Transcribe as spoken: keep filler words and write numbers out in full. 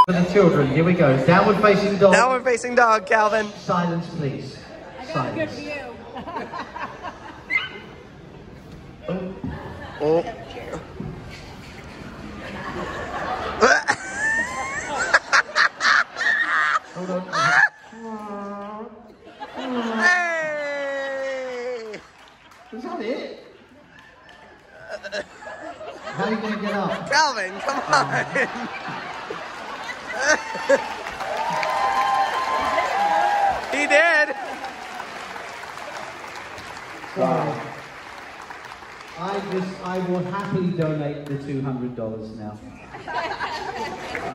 For the children, here we go. Downward facing dog. Downward facing dog, Calvin. Silence, please. Silence. Oh. Oh. Hold on. Hey! Is that it? How are you going to get up? Calvin, come on! He did! Sorry. I just, I will happily donate the two hundred dollars now.